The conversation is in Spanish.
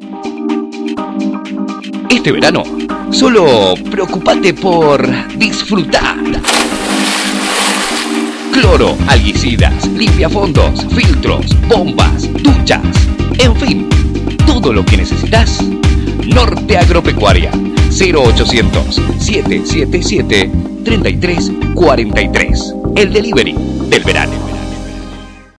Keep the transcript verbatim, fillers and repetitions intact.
Este verano, solo preocupate por disfrutar. Cloro, alguicidas, limpiafondos, filtros, bombas, duchas, en fin, todo lo que necesitas. Norte Agropecuaria, cero ochocientos, setecientos setenta y siete, treinta y tres cuarenta y tres. El delivery del verano.